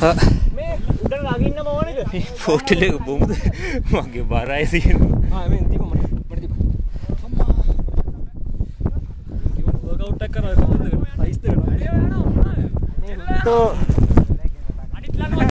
මේ උඩට නගින්න ඕනේද? හෝටල් එක බොමුද? මගේ බරයි තියෙනවා. මේ දීපන් මට දීපන්. අම්මා. කිව්ව වර්ක්අවුට් එකක් කරනවා කොහොමද? සයිස් දෙකක්.